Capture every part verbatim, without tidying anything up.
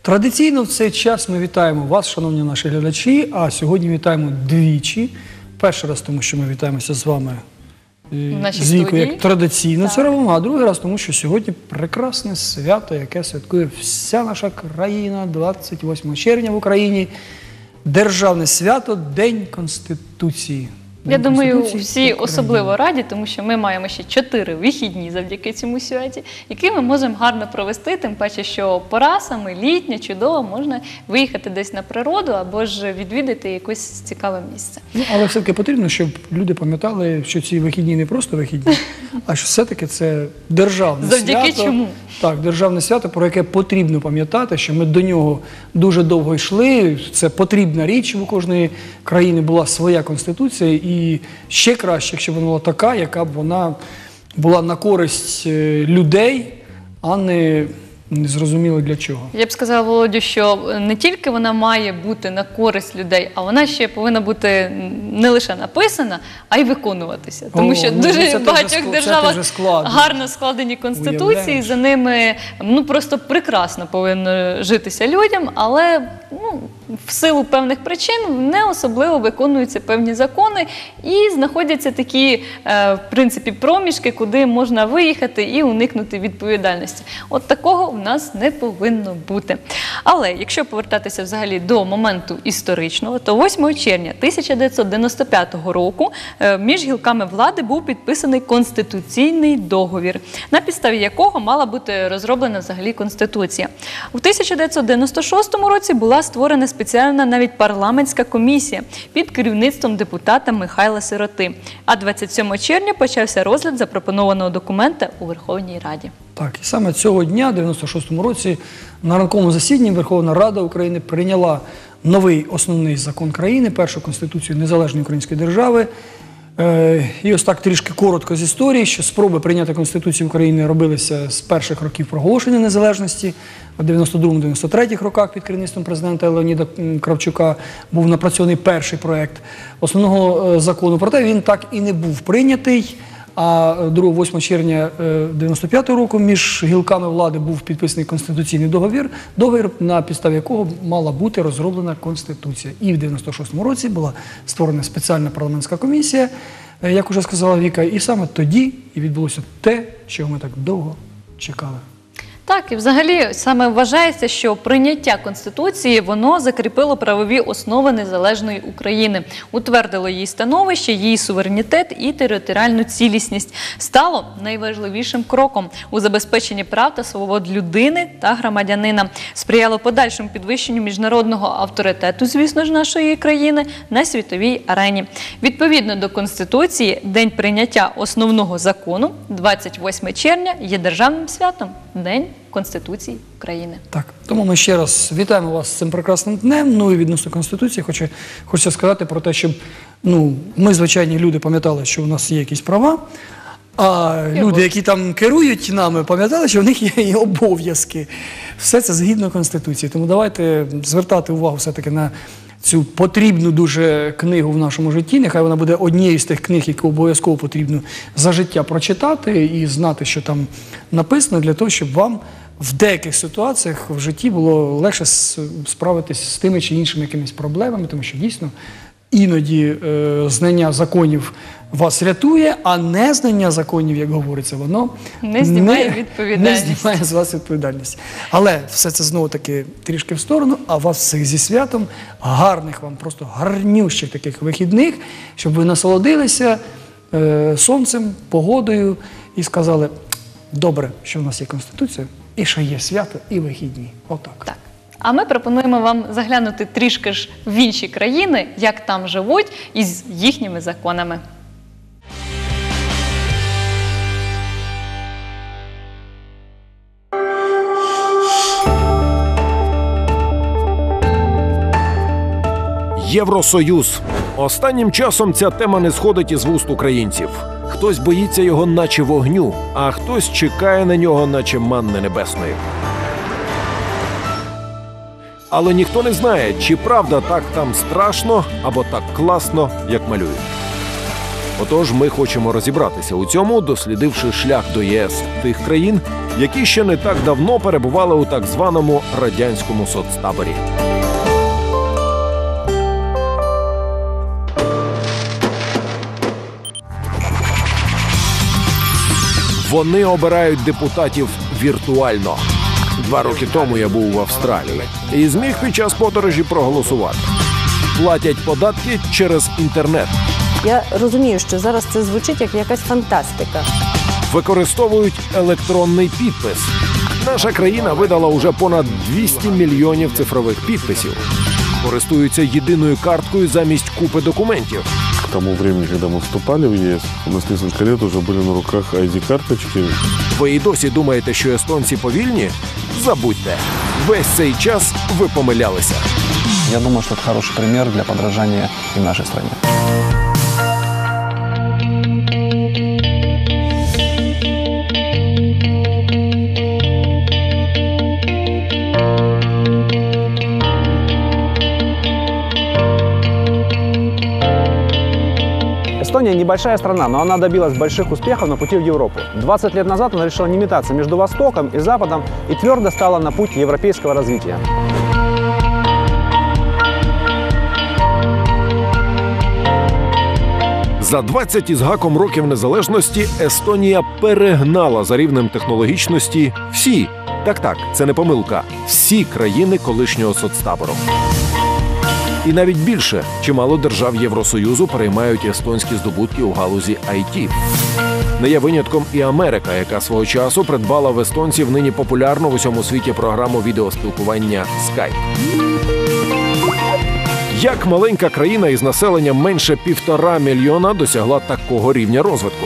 Традиційно в цей час ми вітаємо вас, шановні наші глядачі, а сьогодні вітаємо двічі. Перший раз, тому що ми вітаємося з вами з Вікою, як традиційно це робимо, а другий раз, тому що сьогодні прекрасне свято, яке святкує вся наша країна, двадцять восьмого червня в Україні. Державне свято – День Конституції. Я думаю, всі особливо раді, тому що ми маємо ще чотири вихідні завдяки цьому святі, які ми можемо гарно провести, тим паче, що пора саме літня, чудово, можна виїхати десь на природу або ж відвідати якесь цікаве місце. Ну, але все-таки потрібно, щоб люди пам'ятали, що ці вихідні не просто вихідні, а що все-таки це державне свято. Завдяки чому? Так, державне свято, про яке потрібно пам'ятати, що ми до нього дуже довго йшли, це потрібна річ, у кожної країни була своя конституція, і ще краще, якщо вона була така, яка б вона була на користь людей, а не незрозуміло для чого. Я б сказала, Володю, що не тільки вона має бути на користь людей, а вона ще повинна бути не лише написана, а й виконуватися. Тому О, що ну, дуже в багатьох державах гарно складені конституції, за ними ну, просто прекрасно повинно житися людям, але ну, в силу певних причин не особливо виконуються певні закони і знаходяться такі, в принципі, проміжки, куди можна виїхати і уникнути відповідальності. От такого в нас не повинно бути. Але якщо повертатися взагалі до моменту історичного, то восьмого червня тисяча дев'ятсот дев'яносто п'ятого року між гілками влади був підписаний Конституційний договір, на підставі якого мала бути розроблена взагалі Конституція. У тисяча дев'ятсот дев'яносто шостому році була створена спеціальна навіть парламентська комісія під керівництвом депутата Михайла Сироти. А двадцять сьомого червня почався розгляд запропонованого документа у Верховній Раді. Так, і саме цього дня, дев'яносто шостому році, на ранковому засіданні Верховна Рада України прийняла новий основний закон країни, першу Конституцію Незалежної Української держави. І ось так трішки коротко з історії, що спроби прийняти Конституцію України робилися з перших років проголошення незалежності. В дев'яносто другому - дев'яносто третьому роках під керівництвом президента Леоніда Кравчука був напрацьований перший проєкт основного закону. Проте він так і не був прийнятий. А другого - восьмого червня дев'яносто п'ятого року між гілками влади був підписаний Конституційний договір, договір, на підставі якого мала бути розроблена Конституція. І в дев'яносто шостому році була створена спеціальна парламентська комісія, як уже сказала Віка, і саме тоді і відбулося те, чого ми так довго чекали. Так, і взагалі саме вважається, що прийняття Конституції, воно закріпило правові основи незалежної України, утвердило її становище, її суверенітет і територіальну цілісність, стало найважливішим кроком у забезпеченні прав та свобод людини та громадянина, сприяло подальшому підвищенню міжнародного авторитету, звісно ж, нашої країни на світовій арені. Відповідно до Конституції, день прийняття основного закону, двадцять восьмого червня, є державним святом – День Конституції України. Так, тому ми ще раз вітаємо вас з цим прекрасним днем. Ну і відносно Конституції хочу, хочу сказати про те, щоб ну, ми, звичайні люди, пам'ятали, що у нас є якісь права, а люди, які там керують нами, пам'ятали, що в них є і обов'язки. Все це згідно Конституції. Тому давайте звертати увагу все-таки на цю потрібну дуже книгу в нашому житті. Нехай вона буде однією з тих книг, які обов'язково потрібно за життя прочитати і знати, що там написано, для того, щоб вам в деяких ситуаціях в житті було легше справитися з тими чи іншими якимись проблемами, тому що дійсно іноді е, знання законів вас рятує, а незнання законів, як говориться, воно не знімає відповідальність. Не знімає з вас відповідальність. Але все це знову-таки трішки в сторону, а вас всіх зі святом, гарних вам, просто гарнющих таких вихідних, щоб ви насолодилися е, сонцем, погодою і сказали, добре, що в нас є Конституція, і що є свято, і вихідні. Отак. Так. А ми пропонуємо вам заглянути трішки ж в інші країни, як там живуть, із їхніми законами. Євросоюз. Останнім часом ця тема не сходить із вуст українців. Хтось боїться його наче вогню, а хтось чекає на нього наче манни небесної. Але ніхто не знає, чи правда так там страшно або так класно, як малюють. Отож, ми хочемо розібратися у цьому, дослідивши шлях до ЄС тих країн, які ще не так давно перебували у так званому радянському соцтаборі. Вони обирають депутатів віртуально. Два роки тому я був в Австралії і зміг під час подорожі проголосувати. Платять податки через інтернет. Я розумію, що зараз це звучить як якась фантастика. Використовують електронний підпис. Наша країна видала уже понад двісті мільйонів цифрових підписів. Користуються єдиною карткою замість купи документів. К тому времени, когда мы вступали в ЕС, у нас несколько лет уже были на руках ай ді-карточки. Ви і досі думаєте, що естонці повільні? Забудьте. Весь цей час ви помилялися. Я думаю, что это хороший пример для подражания и в нашей стране. Эстония небольшая страна, но она добилась больших успехов на пути в Европу. двадцать лет назад она решила не метаться между Востоком и Западом и твердо стала на путь европейского развития. За двадцять із гаком років незалежності Естонія перегнала за рівнем технологічності всі, так-так, це не помилка, всі країни колишнього соцтабору. І навіть більше, чимало держав Євросоюзу переймають естонські здобутки у галузі ай ті. Не є винятком і Америка, яка свого часу придбала в естонців нині популярну в усьому світі програму відеоспілкування Skype. Як маленька країна із населенням менше півтора мільйона досягла такого рівня розвитку?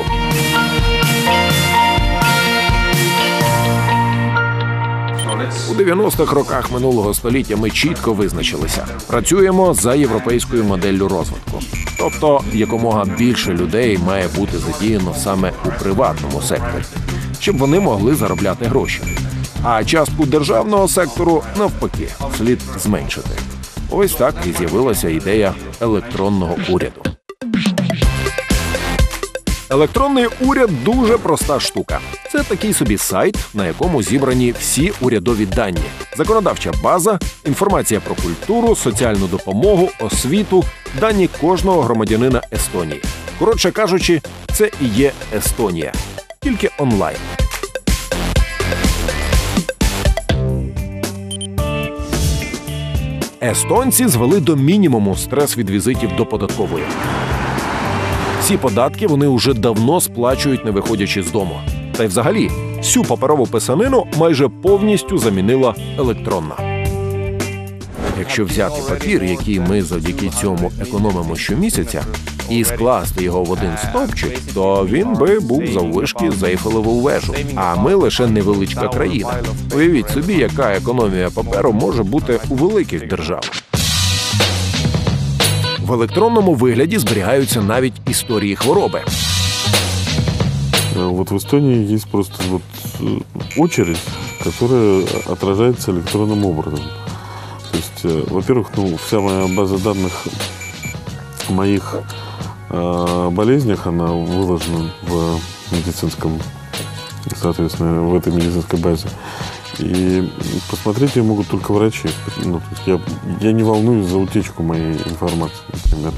У дев'яностих роках минулого століття ми чітко визначилися. Працюємо за європейською моделлю розвитку. Тобто, якомога більше людей має бути задіяно саме у приватному секторі, щоб вони могли заробляти гроші. А частку державного сектору, навпаки, слід зменшити. Ось так і з'явилася ідея електронного уряду. Електронний уряд – дуже проста штука. Це такий собі сайт, на якому зібрані всі урядові дані. Законодавча база, інформація про культуру, соціальну допомогу, освіту, дані кожного громадянина Естонії. Коротше кажучи, це і є Естонія. Тільки онлайн. Естонці звели до мінімуму стрес від візитів до податкової. Всі податки вони уже давно сплачують, не виходячи з дому. Та й взагалі, всю паперову писанину майже повністю замінила електронна. Якщо взяти папір, який ми завдяки цьому економимо щомісяця, і скласти його в один стовпчик, то він би був заввишки з Ейфелеву вежу. А ми лише невеличка країна. Уявіть собі, яка економія паперу може бути у великих державах. В електронному вигляді зберігаються навіть історії хвороби. Вот в Эстонии есть просто вот очередь, которая отражается электронным образом. То есть, во-первых, ну, вся моя база данных о моих э, болезнях, она выложена в медицинском, соответственно, в этой медицинской базе. И посмотреть ее могут только врачи. Ну, то есть я, я не волнуюсь за утечку моей информации, например.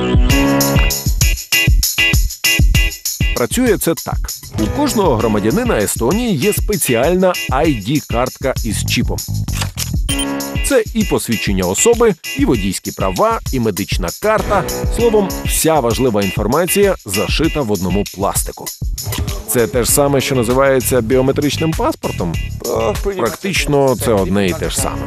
Працює це так. У кожного громадянина Естонії є спеціальна ай ді-картка із чіпом. Це і посвідчення особи, і водійські права, і медична карта. Словом, вся важлива інформація зашита в одному пластику. Це те ж саме, що називається біометричним паспортом? Практично це одне і те ж саме.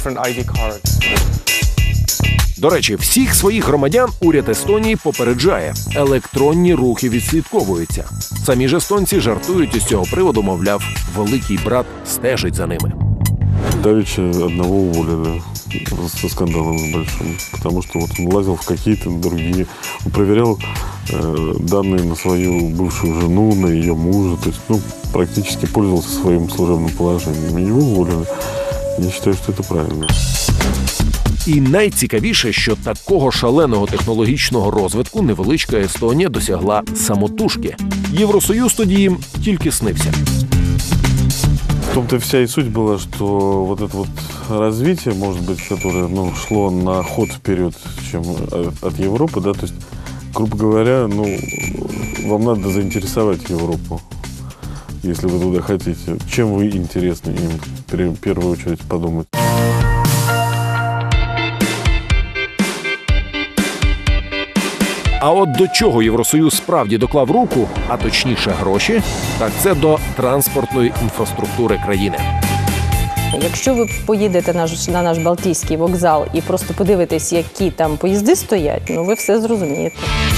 До речі, всіх своїх громадян уряд Естонії попереджає. Електронні рухи відслідковуються. Самі ж естонці жартують із цього приводу, мовляв, великий брат стежить за ними. Давеча одного уволили со скандалом большим, потому что вот он лазил в какие-то другие, он проверял э, данные на свою бывшую жену, на ее мужа, то есть, ну, практически пользовался своим служебным положением. Его уволили. Я считаю, что это правильно. І найцікавіше, що такого шаленого технологічного розвитку невеличка Естонія досягла самотужки. Євросоюз тоді їм тільки снився. В том-то вся и суть была, что вот это вот развитие, может быть, которое, ну, шло на ход вперед, чем от Европы, да, то есть, грубо говоря, ну, вам надо заинтересовать Европу, если вы туда хотите. Чем вы интересны им, в первую очередь, подумать. А от до чого Євросоюз справді доклав руку, а точніше гроші, так це до транспортної інфраструктури країни. Якщо ви поїдете на наш, на наш Балтійський вокзал і просто подивитесь, які там поїзди стоять, ну ви все зрозумієте.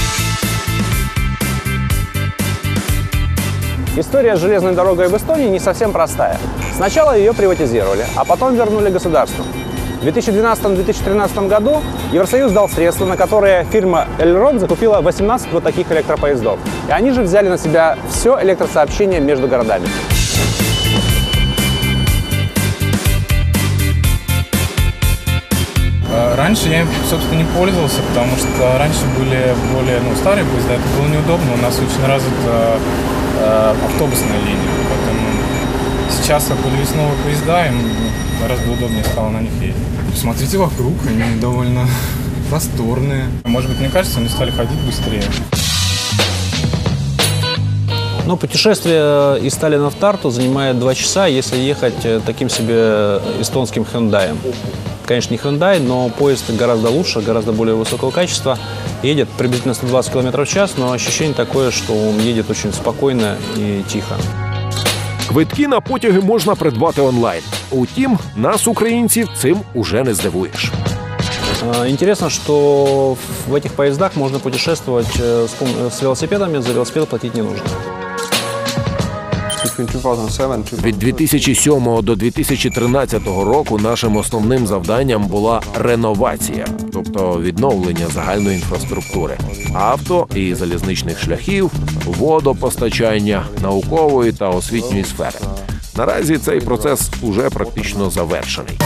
История с железной дорогой в Эстонии не совсем простая. Сначала ее приватизировали, а потом вернули государству. В две тысячи двенадцатом — две тысячи тринадцатом году Евросоюз дал средства, на которые фирма Эльрон закупила восемнадцать вот таких электропоездов. И они же взяли на себя все электросообщение между городами. Раньше я им, собственно, не пользовался, потому что раньше были более ну, старые поезда, это было неудобно. У нас очень развита э, автобусная линия, поэтому сейчас, как появились новые поезда, им гораздо удобнее стало на них ездить. Смотрите вокруг, они довольно просторные. Может быть, мне кажется, они стали ходить быстрее. Но путешествие из Таллина в Тарту занимает два часа, если ехать таким себе эстонским Hyundai. Конечно, не Hyundai, но поезд гораздо лучше, гораздо более высокого качества. Едет приблизительно сто двадцать километров в час, но ощущение такое, что он едет очень спокойно и тихо. Квитки на потяги можна придбати онлайн. Утім, нас, українців, цим уже не здивуєш. Интересно, что в этих поездах можно путешествовать с велосипедами, за велосипед платить не нужно. Від дві тисячі сьомого до дві тисячі тринадцятого року нашим основним завданням була реновація, тобто відновлення загальної інфраструктури – авто і залізничних шляхів, водопостачання, наукової та освітньої сфери. Наразі цей процес уже практично завершений.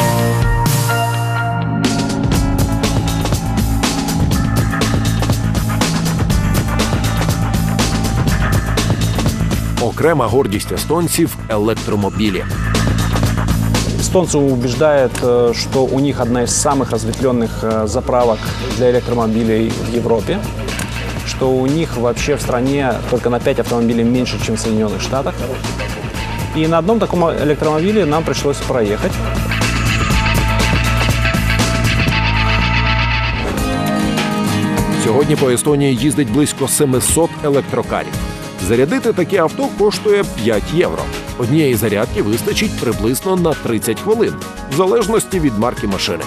Окрема гордість естонців – електромобілі. Эстонцы убеждают, что у них одна из самых разветвленных заправок для электромобилей в Европе, что у них вообще в стране только на пять автомобилей меньше, чем в Соединенных Штатах. И на одном таком электромобиле нам пришлось проехать. Сьогодні по Естонії їздить близько сімсот електрокарів. Зарядити таке авто коштує п'ять євро. Однієї зарядки вистачить приблизно на тридцять хвилин, в залежності від марки машини.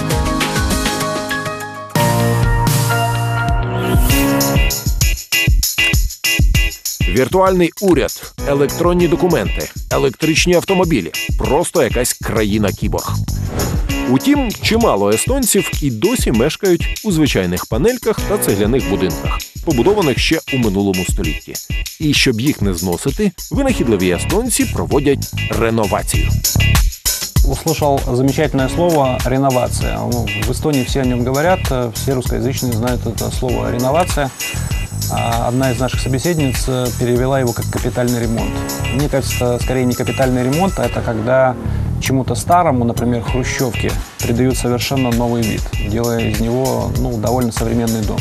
Віртуальний уряд, електронні документи, електричні автомобілі – просто якась країна-кіборг. Утім, чимало естонців і досі мешкають у звичайних панельках та цегляних будинках, побудованих ще у минулому столітті. І щоб їх не зносити, винахідливі естонці проводять реновацію. Услышал замечательное слово «реновация». В Эстонии все о нем говорят, все русскоязычные знают это слово «реновация». Одна из наших собеседниц перевела его как «капитальный ремонт». Мне кажется, это скорее не капитальный ремонт, а это когда чему-то старому, например, хрущевке, придают совершенно новый вид, делая из него ну, довольно современный дом.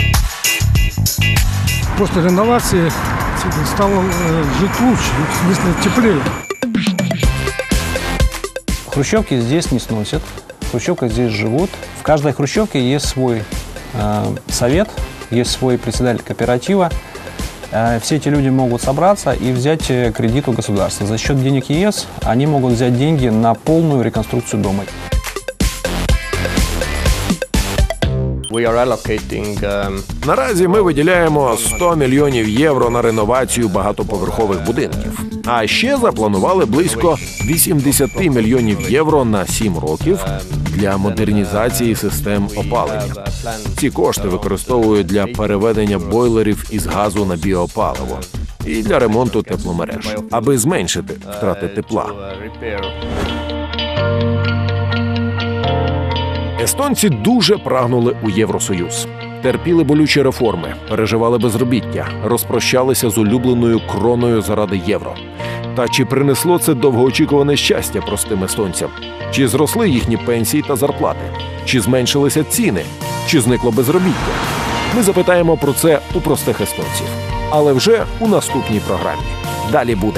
После реновации стало жить лучше, в смысле теплее. Хрущевки здесь не сносят, в хрущевках здесь живут. В каждой хрущевке есть свой э, совет, есть свой председатель кооператива. Э, все эти люди могут собраться и взять кредит у государства. За счет денег ЕС они могут взять деньги на полную реконструкцию дома. Наразі ми виділяємо сто мільйонів євро на реновацію багатоповерхових будинків. А ще запланували близько вісімдесят мільйонів євро на сім років для модернізації систем опалення. Ці кошти використовують для переведення бойлерів із газу на біопаливо і для ремонту тепломереж, аби зменшити втрати тепла. Естонці дуже прагнули у Євросоюз. Терпіли болючі реформи, переживали безробіття, розпрощалися з улюбленою кроною заради євро. Та чи принесло це довгоочікуване щастя простим естонцям? Чи зросли їхні пенсії та зарплати? Чи зменшилися ціни? Чи зникло безробіття? Ми запитаємо про це у простих естонців. Але вже у наступній програмі. Далі буде.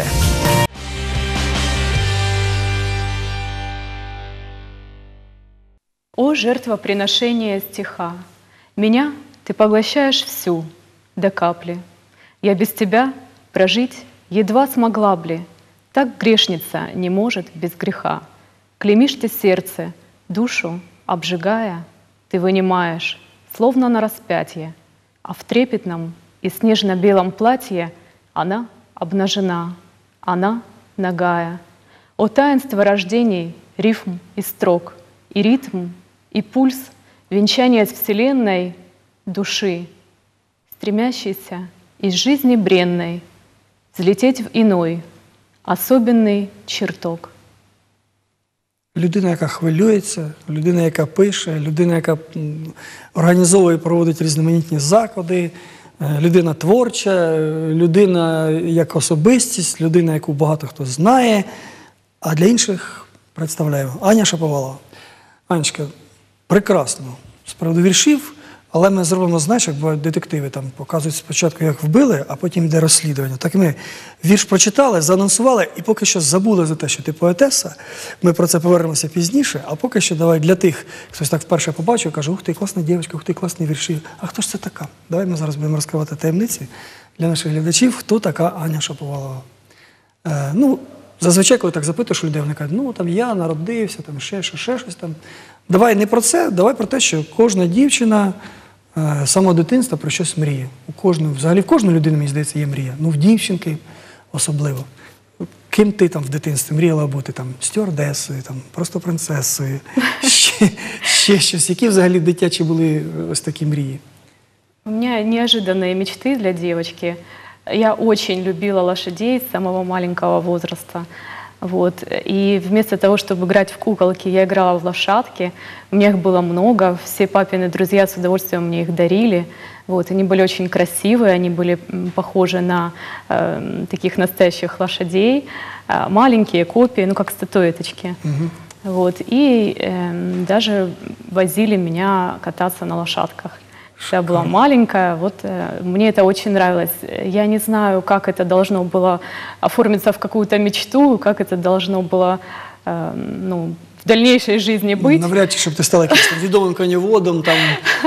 О жертвоприношение стиха, меня ты поглощаешь всю, до капли. Я без тебя прожить едва смогла б ли, так грешница не может без греха. Клеймишь ты сердце, душу обжигая, ты вынимаешь, словно на распятие, а в трепетном и снежно-белом платье она обнажена, она нагая. О таинство рождений, рифм и строк, и ритм, и пульс, венчание с вселенной души, стремящейся из жизни бренной взлететь в иной, особенный чертог. Людина, яка хвилюється, людина, яка пише, людина, яка організовує і проводить різноманітні заходи, людина творча, людина як особистість, людина, яку багато хто знає, а для інших представляю Аня Шаповалова. Анечка, прекрасно, з приводу віршів, але ми зробимо, знаєш, як бувають детективи, там показують спочатку, як вбили, а потім йде розслідування. Так ми вірш прочитали, заанонсували і поки що забули за те, що ти поетеса. Ми про це повернемося пізніше, а поки що давай для тих, хтось так вперше побачив, каже, ух ти, класна дівчинка, ух ти, класні вірші. А хто ж це така? Давай ми зараз будемо розкривати таємниці для наших глядачів, хто така Аня Шаповалова. Е, ну, зазвичай, коли так запитуєш людей, вони кажуть, ну, там я народився, там ще, ще, ще щось там. Давай не про це, давай про те, що кожна дівчина з самого дитинства про щось мріє. У кожного, взагалі в кожної людини, мені здається, є мрія. Ну, в дівчинки особливо. Ким ти там в дитинстві мріяла бути? Там стюардесою, там, просто принцесою, ще, ще щось. Які взагалі дитячі були ось такі мрії? У меня неожиданные мечты для девочки. Я очень любила лошадей с самого маленького возраста. Вот. И вместо того, чтобы играть в куколки, я играла в лошадки. У меня их было много, все папины друзья с удовольствием мне их дарили. Вот. Они были очень красивые, они были похожи на э, таких настоящих лошадей. Э, маленькие копии, ну как статуэточки. Угу. Вот. И э, даже возили меня кататься на лошадках. Я была маленькая, вот э, мне это очень нравилось. Я не знаю, как это должно было оформиться в какую-то мечту, как это должно было э, ну, в дальнейшей жизни быть. Навряд чи, щоб ти стала якимось відомим коневодом. Там.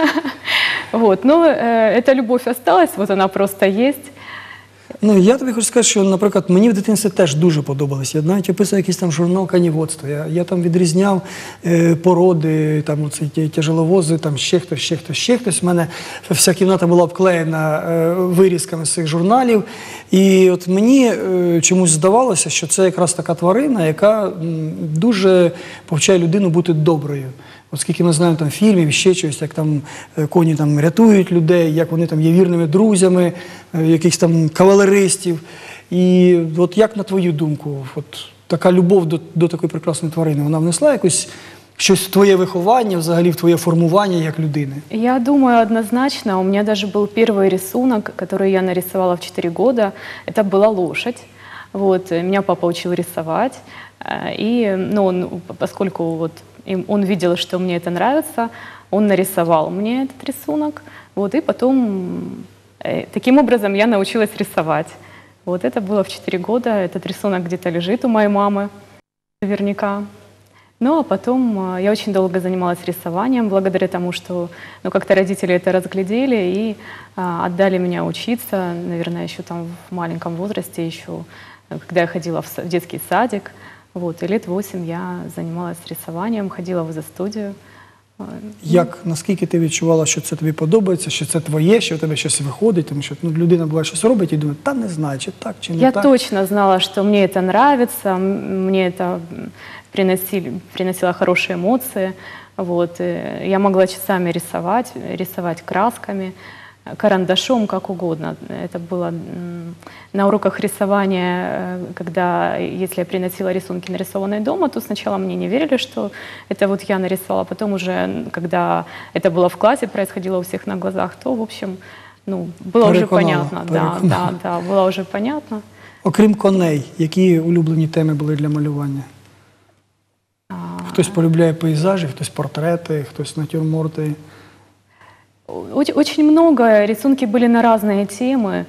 Вот, но э, эта любовь осталась, вот она просто есть. Ну, я тобі хочу сказати, що, наприклад, мені в дитинстві теж дуже подобалось. Я навіть описував якийсь там журнал коневодства. Я, я там відрізняв е, породи, там оці тяжеловози, там ще хтось, ще хтось, ще хтось. У мене вся кімната була обклеєна е, вирізками з цих журналів. І от мені е, чомусь здавалося, що це якраз така тварина, яка м, дуже повчає людину бути доброю. Оскільки ми знаємо там фільмів, ще щось, як там коні там рятують людей, як вони там є вірними друзями, якихось там кавалеристів. І от як на твою думку, от така любов до, до такої прекрасної тварини, вона внесла якось щось в твоє виховання, взагалі в твоє формування як людини? Я думаю, однозначно. У меня даже был первый рисунок, который я нарисовала в четыре года. Это была лошадь. Вот. Меня папа учил рисовать. И, ну, он, поскольку вот он видел, что мне это нравится, он нарисовал мне этот рисунок. Вот, и потом э, таким образом я научилась рисовать. Вот это было в четыре года. Этот рисунок где-то лежит у моей мамы, наверняка. Ну, а потом э, я очень долго занималась рисованием, благодаря тому, что ну, как-то родители это разглядели и э, отдали меня учиться, наверное, еще там в маленьком возрасте, еще когда я ходила в, в детский садик. Вот, и лет восемь я занималась рисованием, ходила в студію. Як, наскільки ти відчувала, що це тобі подобається, що це твоє, що в тебе щось виходить, тому що ну, людина буває щось робить і думає, та не знаю, чи так, чи не я так. Я точно знала, что мне это нравится, мне это приносили, приносило хорошие эмоции. Вот. Я могла часами рисовать, рисовать красками. карандашом, как угодно. Это было на уроках рисования, когда, если я приносила рисунки, нарисованные дома, то сначала мне не верили, что это вот я нарисовала. Потом уже, когда это было в классе, происходило у всех на глазах, то, в общем, ну, было уже понятно. Да, да, да, было уже понятно. Окрім коней, які улюблені теми були для малювання? Хтось полюбляє пейзажі, хтось портрети, хтось натюрморти. Очень много, рисунки были на разные темы,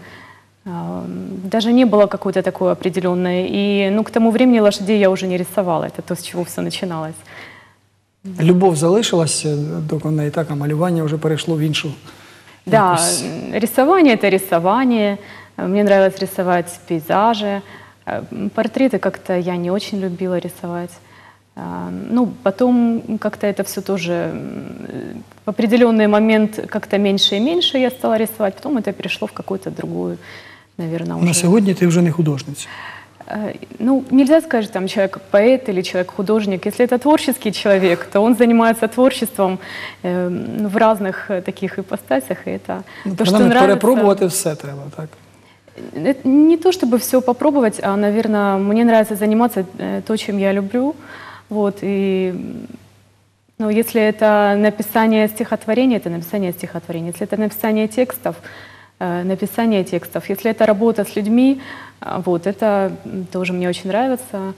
даже не было какой-то такой определенной. И ну, к тому времени лошадей я уже не рисовала, это то, с чего все начиналось. Любов залишилася до коней, так, а малювання вже перейшло в іншу. Да, якусь... рисование – это рисование. Мне нравилось рисовать пейзажи. Портреты как-то я не очень любила рисовать. Ну, потом как-то это все тоже в определенный момент как-то меньше и меньше я стала рисовать, потом это перешло в какую-то другую, наверное, уже. На сегодня ты уже не художница? Ну, нельзя сказать, что там человек поэт или человек художник. Если это творческий человек, то он занимается творчеством э, в разных таких ипостасях, и это ну, то, что нравится. Перепробовать все треба, так? Это не то, чтобы все попробовать, а, наверное, мне нравится заниматься то, чем я люблю. Вот, и, ну, если это написание стихотворения, это написание стихотворения. Если это написание текстов, э, написание текстов. Если это работа с людьми, э, вот, это тоже мне очень нравится.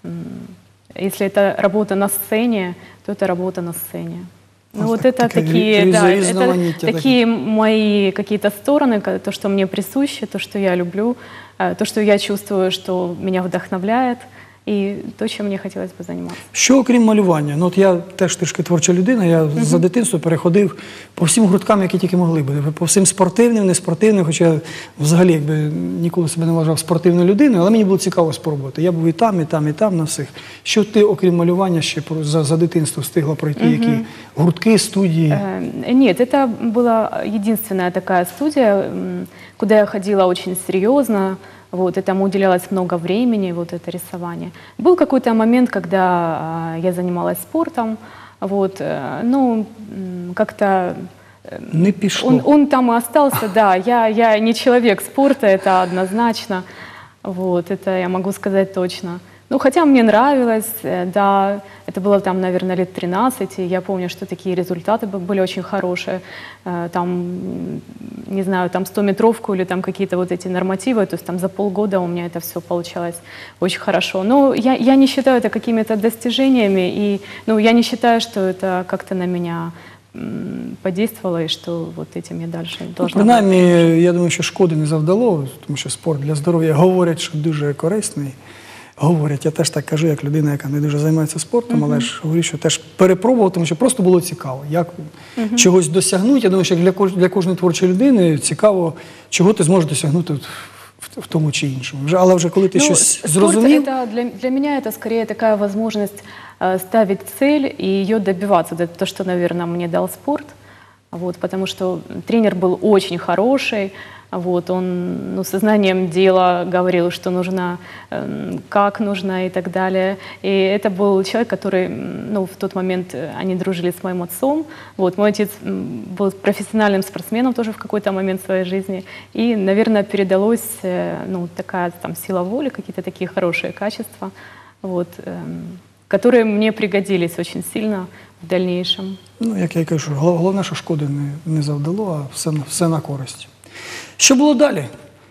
Если это работа на сцене, то это работа на сцене. Ну, вот это такие, да, это такие мои какие-то стороны, то, что мне присуще, то, что я люблю, то, что я чувствую, что меня вдохновляет. І то, чим мені хотілося б займатися. Що окрім малювання? Ну, от я теж трішки творча людина, я uh-huh. за дитинства переходив по всім гурткам, які тільки могли бути. По всім спортивним, неспортивним, хоча я взагалі якби ніколи себе не вважав спортивною людиною, але мені було цікаво спробувати. Я був і там, і там, і там, на всіх. Що ти, окрім малювання, ще за, за дитинство встигла пройти? Uh-huh. Які гуртки, студії? Uh, нет, это была единственная такая студия, куда я ходила очень серьезно. Вот, этому уделялось много времени, вот это рисование. Был какой-то момент, когда э, я занималась спортом, вот, э, ну, как-то... Э, не пішло. Он, он там и остался, да, я, я не человек спорта, это однозначно, вот, это я могу сказать точно. Ну, хотя мне нравилось, да, это было там, наверное, лет тринадцать, и я помню, что такие результаты были очень хорошие. Там, не знаю, там стометровку или там какие-то вот эти нормативы, то есть там за полгода у меня это все получалось очень хорошо. Но я, я не считаю это какими-то достижениями, и ну, я не считаю, что это как-то на меня подействовало, и что вот этим я дальше должна... Ну, принаймні, я думаю, що шкоди не завдало, тому що спорт для здоров'я говорять, що дуже корисний. Говорять, я теж так кажу, як людина, яка не дуже займається спортом, uh-huh. але ж говорю, що теж перепробував, тому що просто було цікаво, як uh-huh. чогось досягнути. Я думаю, що для, кож, для кожної творчої людини цікаво, чого ти зможеш досягнути в, в, в тому чи іншому. Вже, але вже коли ти ну, щось зрозумів... Это, для, для меня это скорее такая возможность э, ставить цель и ее добиваться. Это то, что, наверное, мне дал спорт. Вот, потому что тренер был очень хороший. Вот, он ну, сознанием дела говорил, что нужно, э, как нужно и так далее. И это был человек, который, ну, в тот момент они дружили с моим отцом. Вот, мой отец был профессиональным спортсменом тоже в какой-то момент своей жизни. И, наверное, передалось э, ну, такая там, сила воли, какие-то такие хорошие качества, вот, э, которые мне пригодились очень сильно в дальнейшем. Ну, як я кажу, головне, що шкоди не, не завдало, а все, все на користь. Що було далі?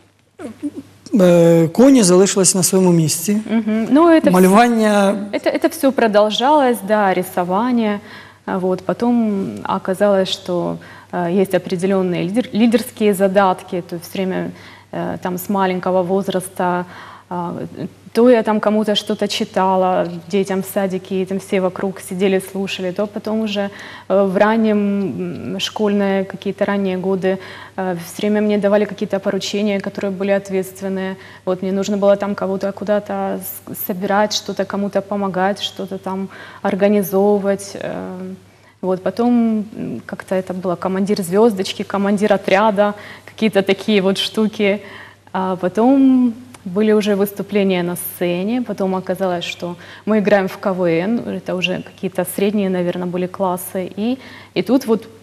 Коні залишились на своєму місці. Угу. Ну, это малювання... Это, это все продолжалось, да, рисование. Вот. Потом оказалось, что э, есть определенные лидер, лидерские задатки. То есть все время э, там, с маленького возраста э, то я там кому-то что-то читала, детям в садике, и там все вокруг сидели, слушали, то потом уже э, в раннем, школьные какие-то ранние годы э, все время мне давали какие-то поручения, которые были ответственные. Вот мне нужно было там кого-то куда-то собирать, что-то кому-то помогать, что-то там организовывать. Э, вот потом как-то это было командир звездочки, командир отряда, какие-то такие вот штуки. А потом... Были уже выступления на сцене, потом оказалось, что мы играем в КВН, это уже какие-то средние, наверное, были классы. И, и тут вот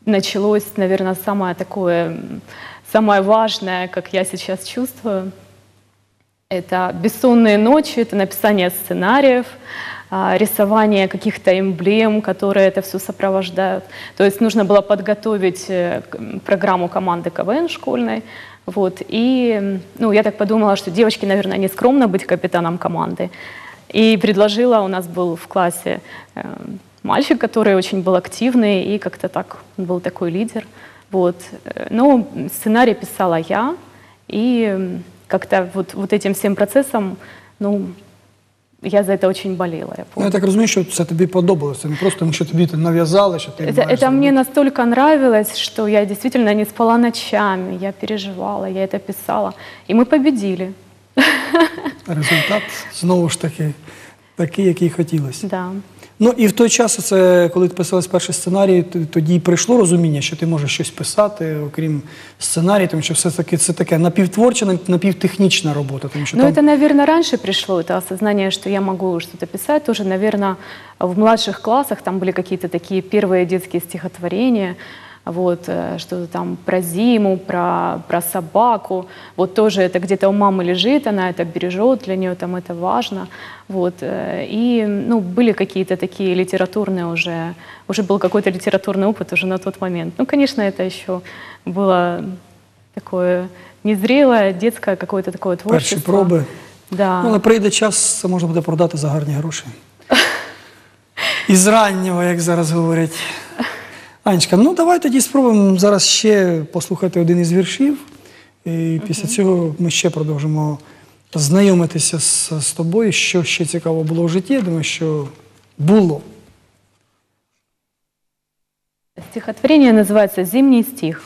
началось, наверное, самое такое, самое важное, как я сейчас чувствую. Это бессонные ночи, это написание сценариев, рисование каких-то эмблем, которые это все сопровождают. То есть нужно было подготовить программу команды КВН школьной. Вот. И ну, я так подумала, что девочке, наверное, не скромно быть капитаном команды. И предложила, у нас был в классе э, мальчик, который очень был активный и как-то так, он был такой лидер. Вот. Но сценарий писала я, и как-то вот, вот этим всем процессом, ну, я за это очень болела. Я, ну, я так розумію, що це тобі подобалося, не просто тому, що тобі це нав'язали, що ти это, это мне настолько нравилось, что я действительно не спала ночами, я переживала, я это писала, и мы победили. Результат знову ж таки такий, який хотілося. Да. Ну і в той час, це, коли ти писалась перший сценарій, тоді прийшло розуміння, що ти можеш щось писати, окрім сценарію, тому що все-таки це таке напівтворча, напівтехнічна робота. Тому що ну, там... это, наверное, раньше пришло, это осознание, что я могу что-то писать. Тоже, наверное, в младших классах там были какие-то такие первые детские стихотворения, вот, что-то там про зиму, про, про собаку. Вот тоже это где-то у мамы лежит, она это бережет, для нее там это важно. Вот. И ну, были какие-то такие литературные уже, уже был какой-то литературный опыт уже на тот момент. Ну, конечно, это еще было такое незрелое, детское какое-то такое творчество. Перші проби. Да. Ну, але прийде час, це можна буде продати за гарні гроші. Із раннього, як зараз говорять. Анечка, ну давай тоді спробуємо зараз ще послухати один із віршів. І після цього ми ще продовжимо знайомитися з, з тобою, що ще цікаво було в житті. Я думаю, що було. Стихотворение называется «Зимний стих».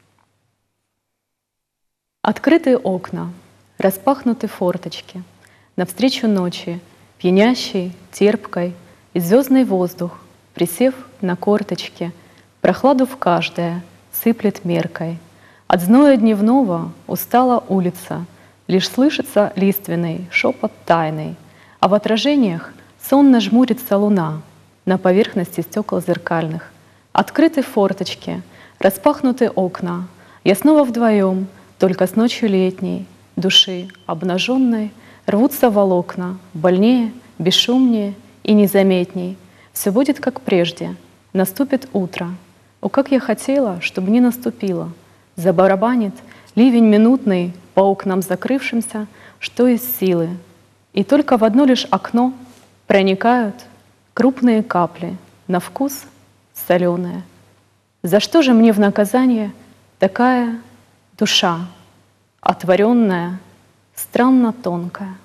Открытые окна, распахнуты форточки, навстречу ночи, пьянящей, терпкой, и звездный воздух, присев на корточки, прохладу в каждое сыплет меркой. От зноя дневного устала улица, лишь слышится лиственный шепот тайный, а в отражениях сонно жмурится луна на поверхности стекол зеркальных. Открыты форточки, распахнуты окна, я снова вдвоем, только с ночью летней, души обнаженной, рвутся волокна, больнее, бесшумнее и незаметней. Все будет как прежде, наступит утро. О, как я хотела, чтобы не наступило. Забарабанит ливень минутный по окнам закрывшимся, что из силы. И только в одно лишь окно проникают крупные капли, на вкус соленые. За что же мне в наказание такая душа, отворенная, странно тонкая?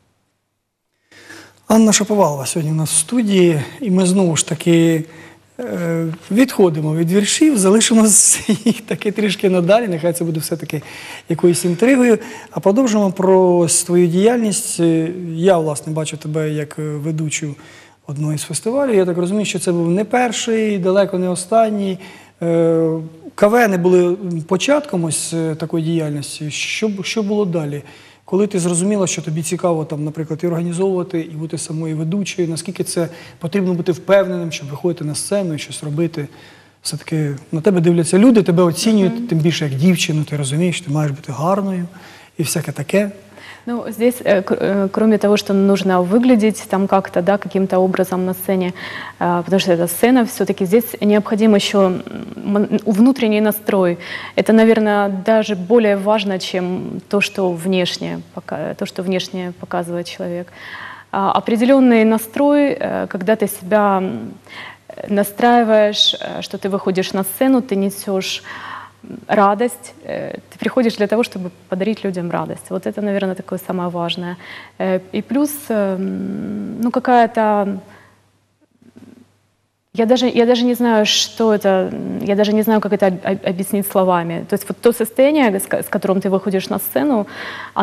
Анна Шаповалова сьогодні у нас в студії, і ми знову ж таки е, відходимо від віршів, залишимо їх таки трішки надалі, нехай це буде все-таки якоюсь інтригою, а продовжимо про твою діяльність. Я, власне, бачу тебе як ведучу одного із фестивалів. Я так розумію, що це був не перший, далеко не останній. Е, КВНи були початком ось такої діяльності. Що, що було далі? Коли ти зрозуміла, що тобі цікаво, там, наприклад, і організовувати, і бути самою ведучою, наскільки це потрібно бути впевненим, щоб виходити на сцену і щось робити? Все-таки на тебе дивляться люди, тебе оцінюють, mm-hmm. тим більше як дівчину, ти розумієш, ти маєш бути гарною і всяке таке. Ну, здесь, кроме того, что нужно выглядеть там как-то, да, каким-то образом на сцене, потому что это сцена, все-таки здесь необходим еще внутренний настрой. Это, наверное, даже более важно, чем то, что внешне, то, что внешне показывает человек. Определенный настрой, когда ты себя настраиваешь, что ты выходишь на сцену, ты несешь радость, ты приходишь для того, чтобы подарить людям радость. Вот это, наверное, такое самое важное. И плюс, ну, какая-то... Я даже, я даже не знаю, что это, я даже не знаю, как это объяснить словами. То есть вот то состояние, с которым ты выходишь на сцену,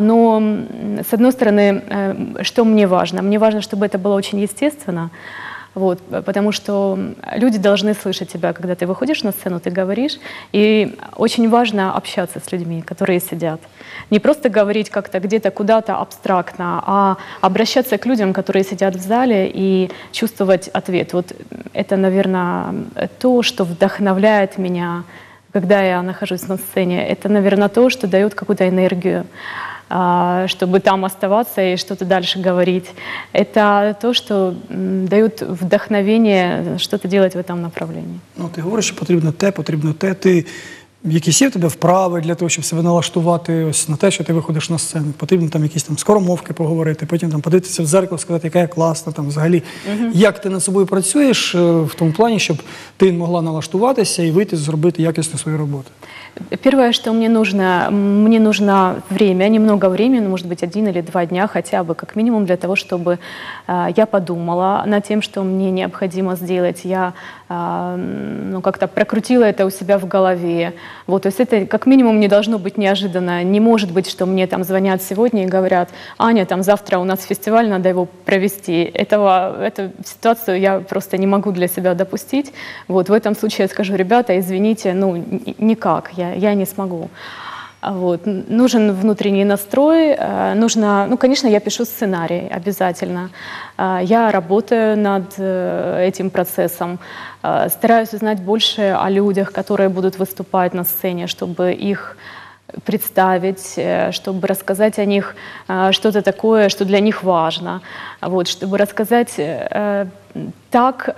оно, с одной стороны, что мне важно? Мне важно, чтобы это было очень естественно. Вот, потому что люди должны слышать тебя, когда ты выходишь на сцену, ты говоришь. И очень важно общаться с людьми, которые сидят. Не просто говорить как-то где-то куда-то абстрактно, а обращаться к людям, которые сидят в зале, и чувствовать ответ. Вот это, наверное, то, что вдохновляет меня, когда я нахожусь на сцене. Это, наверное, то, что дает какую-то энергию, чтобы там оставаться и что-то дальше говорить. Это то, что дает вдохновение что-то делать в этом направлении. Ну, ти говориш, що потрібно те, потрібно те. Ти, якісь є в тебе вправи для того, щоб себе налаштувати ось на те, що ти виходиш на сцену? Потрібно там якісь там скоромовки поговорити, потім там подивитися в зеркало, сказати, яка я класна, там взагалі. Угу. Як ти над собою працюєш в тому плані, щоб ти могла налаштуватися і вийти, зробити якісно свою роботу? Первое, что мне нужно, мне нужно время, немного времени, может быть, один или два дня хотя бы, как минимум, для того, чтобы э, я подумала над тем, что мне необходимо сделать. Я э, ну, как-то прокрутила это у себя в голове. Вот, то есть это как минимум не должно быть неожиданно. Не может быть, что мне там звонят сегодня и говорят: Аня, там завтра у нас фестиваль, надо его провести. Этого, эту ситуацию я просто не могу для себя допустить. Вот, в этом случае я скажу: ребята, извините, ну никак. Я, я не смогу. Вот. Нужен внутренний настрой, нужно, ну, конечно, я пишу сценарий обязательно, я работаю над этим процессом, стараюсь узнать больше о людях, которые будут выступать на сцене, чтобы их представить, чтобы рассказать о них что-то такое, что для них важно, вот, чтобы рассказать так,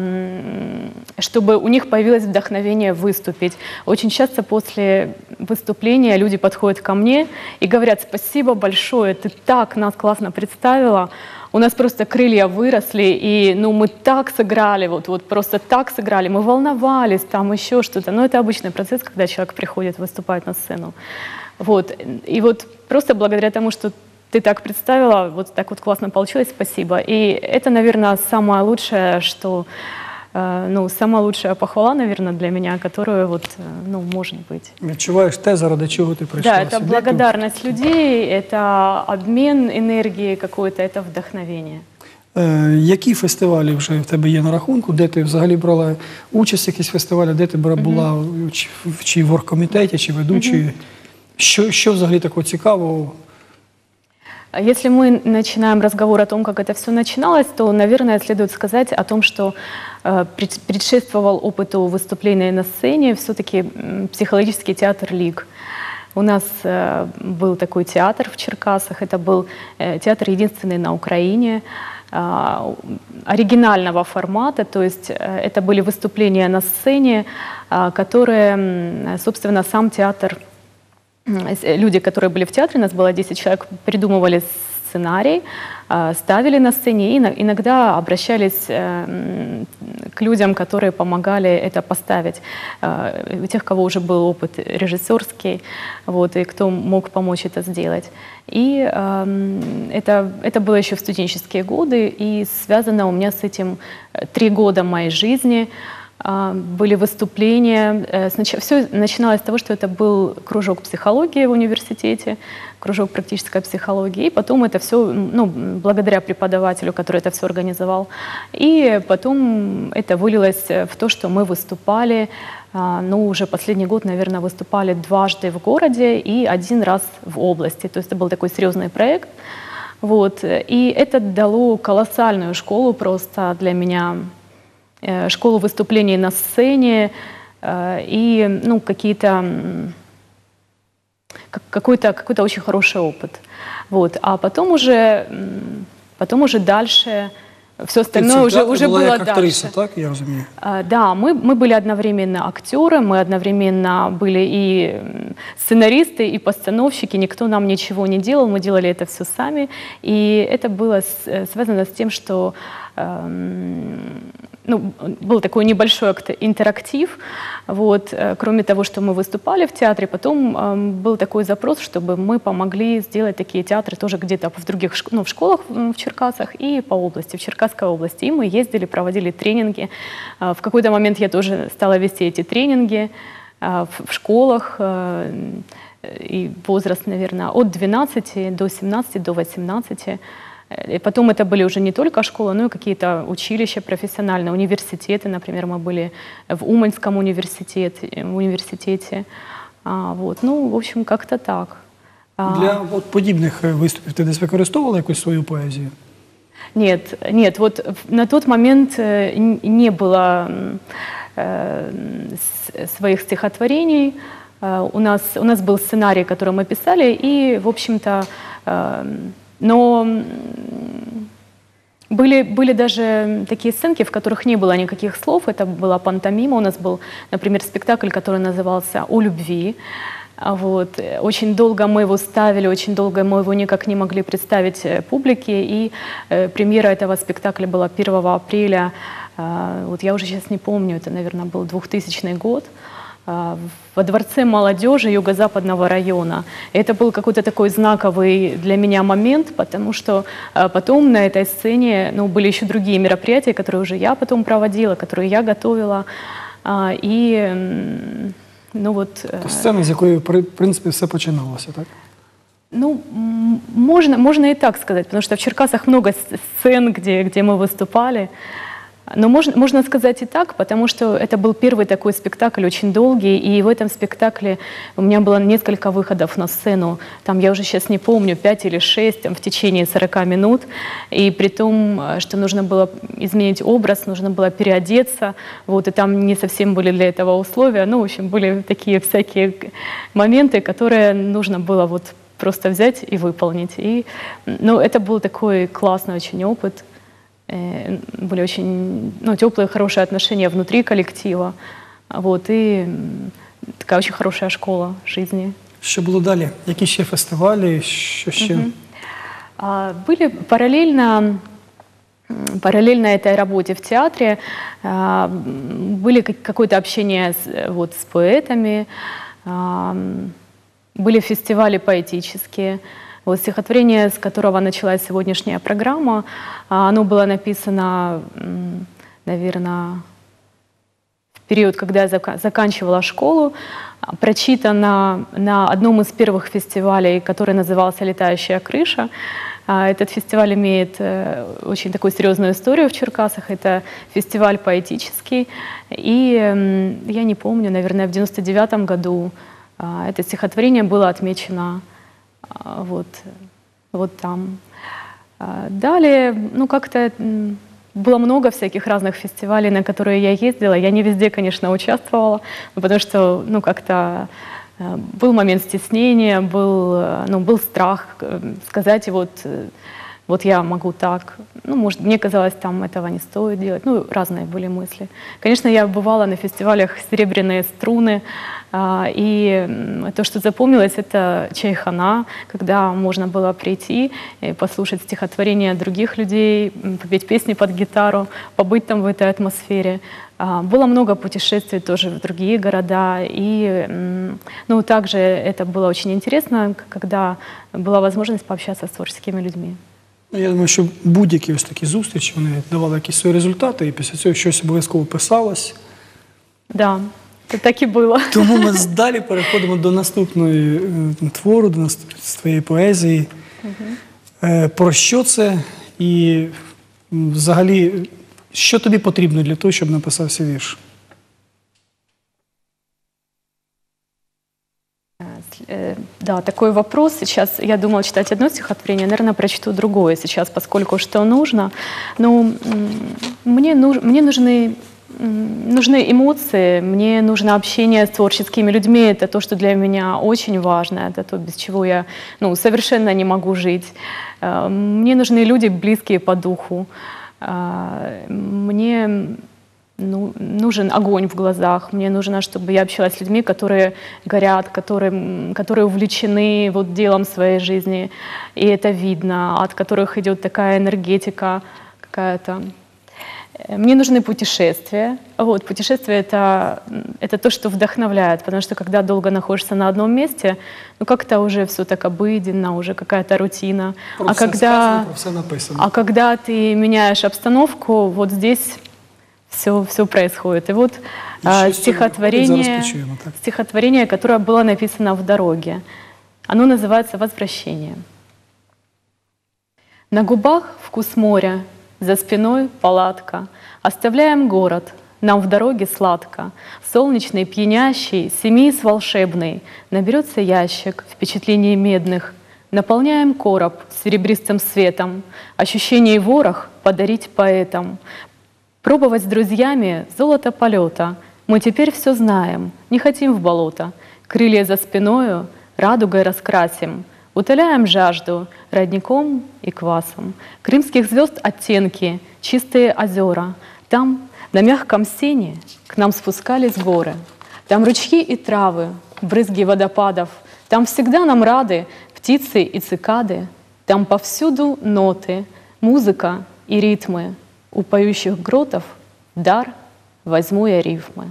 чтобы у них появилось вдохновение выступить. Очень часто после выступления люди подходят ко мне и говорят: спасибо большое, ты так нас классно представила, у нас просто крылья выросли, и ну, мы так сыграли, вот, вот просто так сыграли, мы волновались, там еще что-то. Но это обычный процесс, когда человек приходит выступать на сцену. Вот. И вот просто благодаря тому, что ты так представила, вот так вот классно получилось, спасибо. И это, наверное, самое лучшее, что, э, ну, самая лучшая похвала, наверное, для меня, которую вот, ну, может быть. Відчуваєш те, заради чого ти прийшла Да, это сюди? благодарность людей, это обмен энергией какой-то, это вдохновение. Е, які фестивалі вже в тебе є на рахунку? Де ти взагалі брала участь в якісь фестивалі? Де ти була, mm-hmm. чи, чи в оргкомітеті, чи ведучою? Mm-hmm. Що, що взагалі такого цікавого? Если мы начинаем разговор о том, как это все начиналось, то, наверное, следует сказать о том, что э, предшествовал опыту выступления на сцене все-таки психологический театр «Лик». У нас э, был такой театр в Черкасах, это был э, театр единственный на Украине, э, оригинального формата, то есть э, это были выступления на сцене, э, которые, э, собственно, сам театр, люди, которые были в театре, нас было десять человек, придумывали сценарий, ставили на сцене и иногда обращались к людям, которые помогали это поставить. У тех, у кого уже был опыт режиссерский, вот, и кто мог помочь это сделать. И это, это было еще в студенческие годы, и связано у меня с этим три года моей жизни. Были выступления. Все начиналось с того, что это был кружок психологии в университете, кружок практической психологии, и потом это все, ну, благодаря преподавателю, который это все организовал, и потом это вылилось в то, что мы выступали, ну, уже последний год, наверное, выступали дважды в городе и один раз в области, то есть это был такой серьезный проект, вот, и это дало колоссальную школу просто для меня, школу выступлений на сцене и, ну, какие-то, какой-то, какой-то очень хороший опыт. Вот. А потом уже, потом уже дальше все остальное уже, уже было дальше. Актриса, так, я разумею? Да, мы, мы были одновременно актеры, мы одновременно были и сценаристы, и постановщики, никто нам ничего не делал, мы делали это все сами. И это было связано с тем, что ну, был такой небольшой интерактив. Вот. Кроме того, что мы выступали в театре, потом э, был такой запрос, чтобы мы помогли сделать такие театры тоже где-то в других ну, в школах в Черкасах и по области, в Черкасской области. И мы ездили, проводили тренинги. Э, в какой-то момент я тоже стала вести эти тренинги э, в, в школах. Э, и возраст, наверное, от двенадцати до семнадцати, до восемнадцати. И потом это были уже не только школы, но и какие-то училища профессиональные, университеты. Например, мы были в Уманском университете. университете. А, вот. Ну, в общем, как-то так. Для от подібних виступів ти десь використовувала якусь свою поезію? Нет, нет, вот на тот момент не было э, своих стихотворений. У нас, у нас был сценарий, который мы писали, и, в общем-то, э, но были, были даже такие сценки, в которых не было никаких слов, это была пантомима. У нас был, например, спектакль, который назывался «О любви». Вот. Очень долго мы его ставили, очень долго мы его никак не могли представить публике, и э, премьера этого спектакля была первого апреля, э, вот я уже сейчас не помню, это, наверное, был двухтысячный год, э, во Дворце молодежи Юго-Западного района. И это был какой-то такой знаковый для меня момент, потому что э, потом на этой сцене, ну, были еще другие мероприятия, которые уже я потом проводила, которые я готовила, э, и... Э, Ну, вот, сцена, з якої, в принципі, все починалося, так? Ну, можно, можно и так сказать, потому что в Черкасах много сцен, где, где мы выступали. Но можно, можно сказать и так, потому что это был первый такой спектакль, очень долгий, и в этом спектакле у меня было несколько выходов на сцену. Там, я уже сейчас не помню, пять или шесть там, в течение сорока минут. И при том, что нужно было изменить образ, нужно было переодеться. Вот, и там не совсем были для этого условия. Ну, в общем, были такие всякие моменты, которые нужно было вот просто взять и выполнить. И, ну, это был такой классный очень опыт. Были очень, ну, теплые, хорошие отношения внутри коллектива. Вот, и такая очень хорошая школа жизни. Що було далі? Які ще фестивалі? Що ще? Угу. А, были параллельно, параллельно этой работе в театре, а, были какое-то общение с, вот, с поэтами, а, были фестивали поэтические. Вот стихотворение, с которого началась сегодняшняя программа, оно было написано, наверное, в период, когда я заканчивала школу, прочитано на одном из первых фестивалей, который назывался «Летающая крыша». Этот фестиваль имеет очень такую серьезную историю в Черкасах. Это фестиваль поэтический. И я не помню, наверное, в девяносто девятом году это стихотворение было отмечено вот, вот там. Далее, ну, как-то было много всяких разных фестивалей, на которые я ездила. Я не везде, конечно, участвовала, потому что, ну, как-то был момент стеснения, был, ну, был страх сказать, вот, вот я могу так. Ну, может, мне казалось, там этого не стоит делать. Ну, разные были мысли. Конечно, я бывала на фестивалях «Серебряные струны», и то, что запомнилось, это чайхана, когда можно было прийти, послушать стихотворения других людей, попеть песни под гитару, побыть там в этой атмосфере. Было много путешествий тоже в другие города, и, ну, также это было очень интересно, когда была возможность пообщаться с творческими людьми. Я думаю, що будь-які ось такі зустрічі, вони давали якісь свої результати, і після цього щось обов'язково писалось. Да, це так і було. Тому ми далі переходимо до наступної твору, до твоєї поезії. Угу. Про що це і взагалі, що тобі потрібно для того, щоб написався вірш? Да, такой вопрос. Сейчас я думала читать одно стихотворение, наверное, прочту другое сейчас, поскольку что нужно. Но мне, нуж, мне нужны, нужны эмоции, мне нужно общение с творческими людьми. Это то, что для меня очень важно, это то, без чего я, ну, совершенно не могу жить. Мне нужны люди, близкие по духу. Мне... Ну, нужен огонь в глазах, мне нужно, чтобы я общалась с людьми, которые горят, которые, которые увлечены вот делом своей жизни, и это видно, от которых идет такая энергетика какая-то. Мне нужны путешествия. Вот, путешествия это, — это то, что вдохновляет, потому что когда долго находишься на одном месте, ну как-то уже все так обыденно, уже какая-то рутина. Про а все когда, сказано, про все написано. А когда ты меняешь обстановку, вот здесь Все, все происходит. И вот а, стихотворение, стихотворение, которое было написано в дороге, оно называется «Возвращение». На губах вкус моря, за спиной палатка. Оставляем город, нам в дороге сладко. Солнечный, пьянящий, семиис волшебный. Наберется ящик впечатлений медных. Наполняем короб серебристым светом. Ощущение ворох подарить поэтам. Пробовать с друзьями золото полета. Мы теперь все знаем, не хотим в болото. Крылья за спиною радугой раскрасим. Утоляем жажду родником и квасом. Крымских звезд оттенки, чистые озера. Там, на мягком сене, к нам спускались горы. Там ручьи и травы, брызги водопадов. Там всегда нам рады птицы и цикады. Там повсюду ноты, музыка и ритмы. У поющих гротов дар возьму я рифми.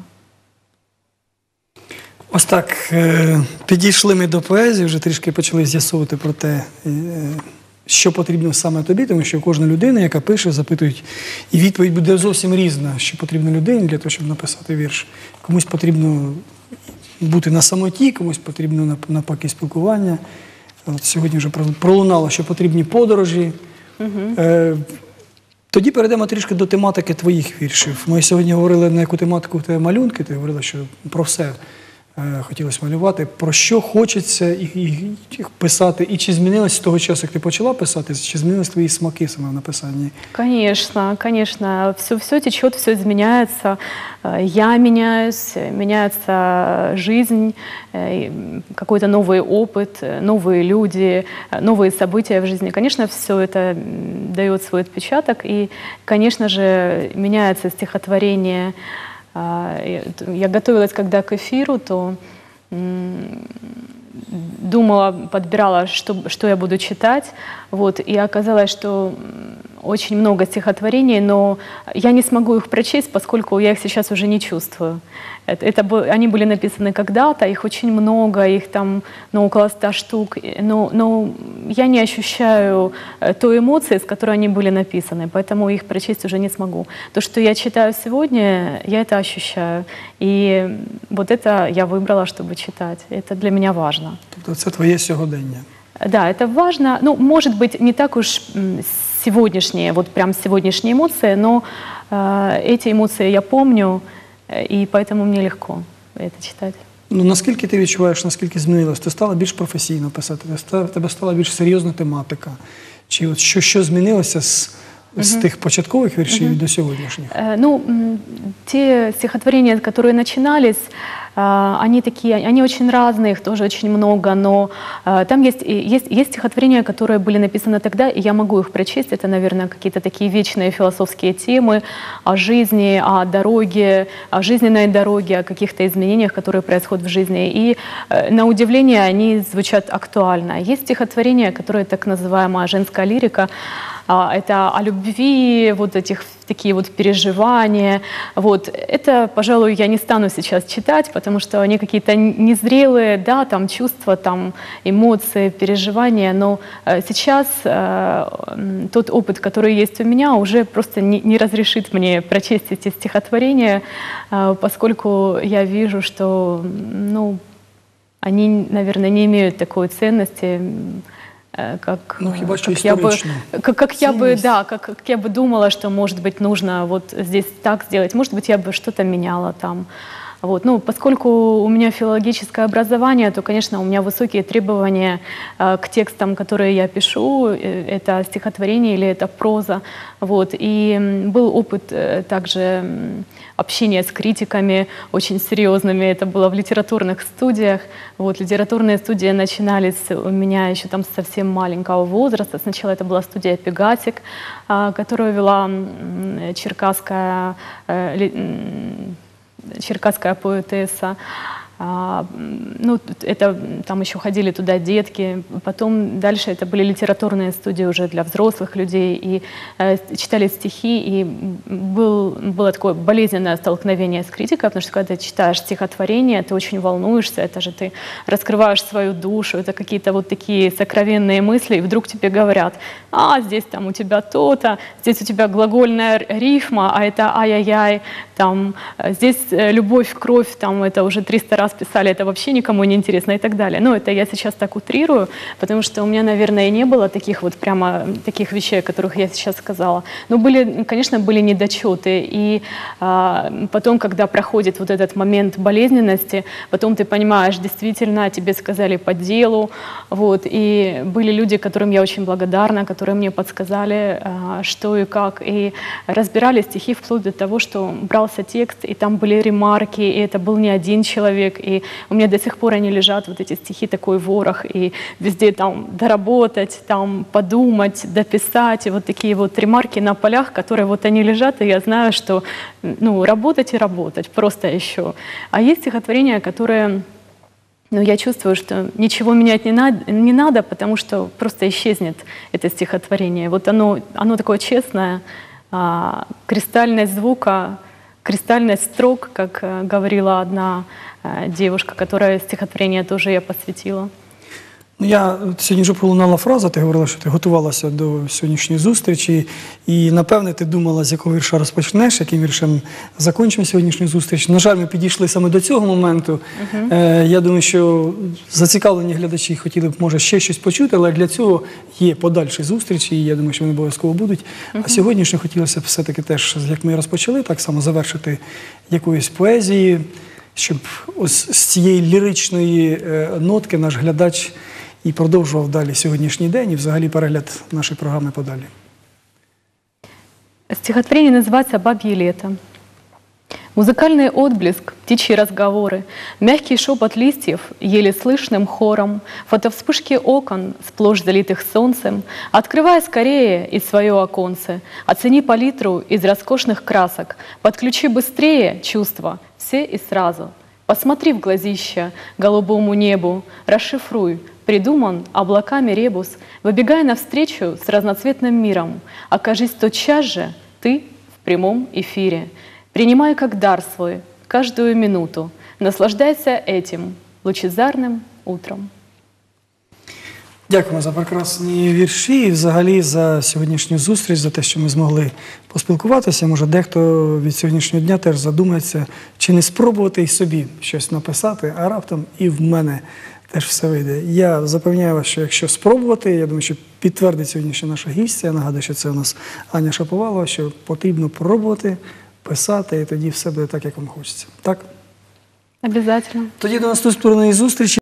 Ось так, е, підійшли ми до поезії, вже трішки почали з'ясовувати про те, е, що потрібно саме тобі, тому що кожна людина, яка пише, запитують, і відповідь буде зовсім різна, що потрібно людині для того, щоб написати вірш. Комусь потрібно бути на самоті, комусь потрібно навпаки спілкування. От сьогодні вже пролунало, що потрібні подорожі. Угу. Е, Тоді перейдемо трішки до тематики твоїх віршів. Ми сьогодні говорили, на яку тематику в тебе малюнки, ти говорила, що про все е, хотілося малювати. Про що хочеться і, і, і писати? І чи змінилось з того часу, як ти почала писати, чи змінились твої смаки саме в написанні? Конечно, конечно. Все, все течет, все изменяется. Я меняюсь, меняется жизнь, какой-то новый опыт, новые люди, новые события в жизни. Конечно, все это дает свой отпечаток. И, конечно же, меняется стихотворение. Я готовилась, когда к эфиру, то думала, подбирала, что, что я буду читать. Вот, и оказалось, что очень много стихотворений, но я не смогу их прочесть, поскольку я их сейчас уже не чувствую. Это, это, они были написаны когда-то, их очень много, их там ну, около ста штук, но, но я не ощущаю той эмоции, с которой они были написаны, поэтому их прочесть уже не смогу. То, что я читаю сегодня, я это ощущаю. И вот это я выбрала, чтобы читать. Это для меня важно. Тобто це твоє сьогодення? Да, это важно. Ну, может быть, не так уж сегодняшние, вот прям сегодняшние эмоции, но э, эти эмоции я помню, и поэтому мне легко это читать. Ну, наскільки ти відчуваєш, наскільки змінилось? Ти стала більш професійно писати, в тебе стала більш серйозна тематика? Чи от що, що змінилося з, з uh-huh. тих початкових віршів uh-huh. до сьогоднішніх? Uh, ну, те стихотворения, которые начинались, они такие, они очень разные, их тоже очень много, но uh, там есть, есть, есть стихотворения, которые были написаны тогда, и я могу их прочесть. Это, наверное, какие-то такие вечные философские темы о жизни, о дороге, о жизненной дороге, о каких-то изменениях, которые происходят в жизни. И, uh, на удивление, они звучат актуально. Есть стихотворения, которые так называемая женская лирика, uh, это о любви, вот этих такие вот переживания. Вот. Это, пожалуй, я не стану сейчас читать, потому что они какие-то незрелые, да, там чувства, там эмоции, переживания, но э, сейчас э, тот опыт, который есть у меня, уже просто не, не разрешит мне прочесть эти стихотворения, э, поскольку я вижу, что, ну, они, наверное, не имеют такой ценности, как, ну, хиба что как, я бы, как, как я бы, да, как, как я бы думала, что, может быть, нужно вот здесь так сделать, может быть, я бы что-то меняла там. Вот. Ну, поскольку у меня филологическое образование, то, конечно, у меня высокие требования э, к текстам, которые я пишу, это стихотворение или это проза. Вот. И был опыт э, также общения с критиками очень серьезными, это было в литературных студиях. Вот. Литературные студии начинались у меня еще там с совсем маленького возраста. Сначала это была студия «Пегасик», э, которую вела э, черкасская э, черкасская поэтесса. А, ну, это, там еще ходили туда детки. Потом дальше это были литературные студии уже для взрослых людей. И э, читали стихи, и был, было такое болезненное столкновение с критикой, потому что когда ты читаешь стихотворение, ты очень волнуешься, это же ты раскрываешь свою душу, это какие-то вот такие сокровенные мысли, и вдруг тебе говорят: а, здесь там у тебя то-то, здесь у тебя глагольная рифма, а это ай-яй-яй, там, здесь любовь, кровь, там, это уже триста раз раз писали, это вообще никому не интересно и так далее. Ну, это я сейчас так утрирую, потому что у меня, наверное, и не было таких вот прямо таких вещей, о которых я сейчас сказала. Но были, конечно, были недочеты. И а, потом, когда проходит вот этот момент болезненности, потом ты понимаешь, действительно, тебе сказали по делу. Вот, и были люди, которым я очень благодарна, которые мне подсказали, а, что и как. И разбирали стихи вплоть до того, что брался текст, и там были ремарки, и это был не один человек. И у меня до сих пор они лежат, вот эти стихи, такой ворох, и везде там доработать, там подумать, дописать, и вот такие вот ремарки на полях, которые вот они лежат, и я знаю, что ну, работать и работать, просто еще. А есть стихотворения, которые, ну, я чувствую, что ничего менять не надо, не надо, потому что просто исчезнет это стихотворение. Вот оно, оно такое честное, а, кристальность звука, кристальность строк, как а, говорила одна а, девушка, которая стихотворение тоже я посвятила. Ну, я сьогодні вже пролунала фраза, ти говорила, що ти готувалася до сьогоднішньої зустрічі, і, напевне, ти думала, з якого вірша розпочнеш, яким віршем закінчимо сьогоднішню зустріч. На жаль, ми підійшли саме до цього моменту. Uh-huh. Е, я думаю, що зацікавлені глядачі хотіли б, може, ще щось почути, але для цього є подальші зустрічі, і я думаю, що вони обов'язково будуть. Uh-huh. А сьогоднішньо хотілося б все-таки теж, як ми розпочали, так само завершити якоюсь поезією, щоб ось з цієї ліричної е, нотки наш глядач і продовжував далі сьогоднішній день і взагалі перегляд нашої програми подалі. Стихотворение называется «Бабье лето». Музыкальный отблеск, птичьи разговоры, мягкий шепот листьев еле слышным хором, фотовспышки окон, сплошь залитых солнцем. Открывай скорее и свое оконце, оцени палитру из роскошных красок, подключи быстрее чувства, все и сразу. Посмотри в глазища голубому небу, расшифруй, придуман облаками ребус, выбегай навстречу с разноцветным миром, окажись тотчас же ты в прямом эфире. Принимай как дар свой каждую минуту, наслаждайся этим лучезарным утром. Дякуємо за прекрасні вірші і взагалі за сьогоднішню зустріч, за те, що ми змогли поспілкуватися. Може, дехто від сьогоднішнього дня теж задумається, чи не спробувати і собі щось написати, а раптом і в мене теж все вийде. Я запевняю вас, що якщо спробувати, я думаю, що підтвердить сьогоднішня наша гістя, я нагадую, що це у нас Аня Шаповалова, що потрібно пробувати, писати, і тоді все буде так, як вам хочеться. Так? Обязательно. Тоді до наступної зустрічі.